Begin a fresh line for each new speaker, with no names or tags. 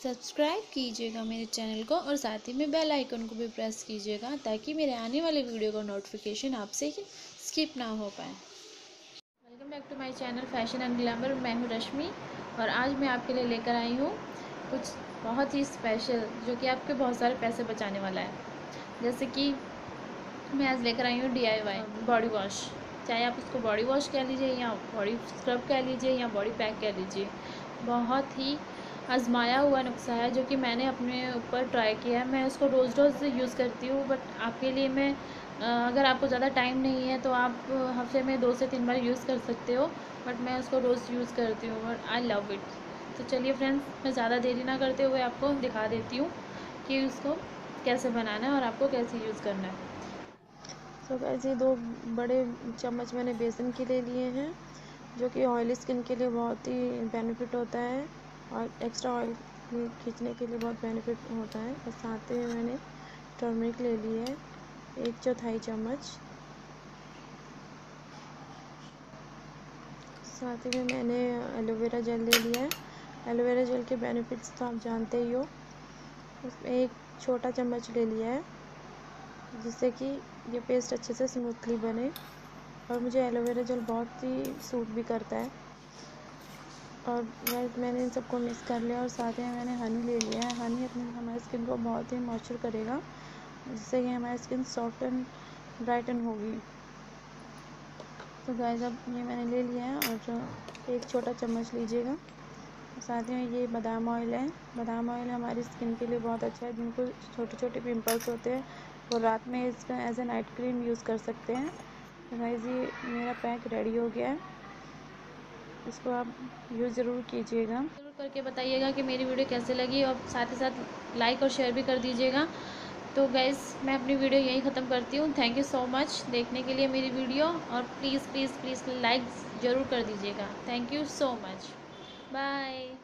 Subscribe कीजिएगा मेरे channel को और साथ ही में बेल आइकन को भी प्रेस कीजिएगा ताकि मेरे आने वाले वीडियो का नोटिफिकेशन आपसे ही स्किप ना हो पाए। Welcome back to my channel fashion and glamour. मैं हूँ रश्मि और आज मैं आपके लिए लेकर आई हूँ कुछ बहुत ही स्पेशल जो कि आपके बहुत सारे पैसे बचाने वाला है। जैसे कि मैं आज लेकर आई हूँ DIY बॉडी वॉश। चाहे आप उसको बॉडी वॉश कह लीजिए या बॉडी स्क्रब कह लीजिए या बॉडी पैक कह लीजिए। बहुत ही आजमाया हुआ नुस्खा है जो कि मैंने अपने ऊपर ट्राई किया है। मैं उसको रोज़ रोज़ यूज़ करती हूँ, बट आपके लिए मैं अगर आपको ज़्यादा टाइम नहीं है तो आप हफ्ते में 2 से 3 बार यूज़ कर सकते हो, बट मैं उसको रोज़ यूज़ करती हूँ और आई लव इट। तो चलिए फ्रेंड्स, मैं ज़्यादा देरी ना करते हुए आपको दिखा देती हूँ कि उसको कैसे बनाना है और आपको कैसे यूज़ करना है।
तो गाइस, ये 2 बड़े चम्मच मैंने बेसन के ले लिए हैं जो कि ऑयली स्किन के लिए बहुत ही बेनिफिट होता है और एक्स्ट्रा ऑयल खींचने के लिए बहुत बेनिफिट होता है। और साथ में मैंने टर्मरिक ले ली है 1/4 चम्मच। साथ ही में मैंने एलोवेरा जेल ले लिया है। एलोवेरा जेल के बेनिफिट्स तो आप जानते ही हो। उसमें 1 छोटा चम्मच ले लिया है जिससे कि ये पेस्ट अच्छे से स्मूथली बने। और मुझे एलोवेरा जेल बहुत ही सूट भी करता है। और गाइस, मैंने इन सबको मिक्स कर लिया और साथ में मैंने हनी ले लिया है। हनी अपनी हमारी स्किन को बहुत ही मॉइस्चर करेगा जिससे कि हमारी स्किन सॉफ्ट एंड ब्राइटन होगी। तो गाइस, अब ये मैंने ले लिया है और 1 छोटा चम्मच लीजिएगा। साथ में ये बादाम ऑयल है। बादाम ऑयल हमारी स्किन के लिए बहुत अच्छा है। जिनको छोटे छोटे पिंपल्स होते हैं वो रात में इसका as a night cream use कर सकते हैं। तो गाइस, ये मेरा पैक रेडी हो गया है। इसको आप यूज़ ज़रूर कीजिएगा।
ज़रूर करके बताइएगा कि मेरी वीडियो कैसे लगी और साथ ही साथ लाइक और शेयर भी कर दीजिएगा। तो गाइस, मैं अपनी वीडियो यहीं ख़त्म करती हूँ। थैंक यू सो मच देखने के लिए मेरी वीडियो, और प्लीज़ प्लीज़ प्लीज़ लाइक ज़रूर कर दीजिएगा। Thank you so much. Bye.